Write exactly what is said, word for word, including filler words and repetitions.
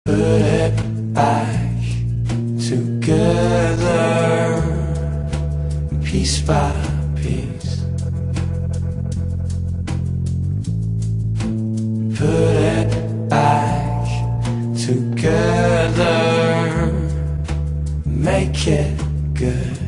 Put it back together, piece by piece. Put it back together, make it good.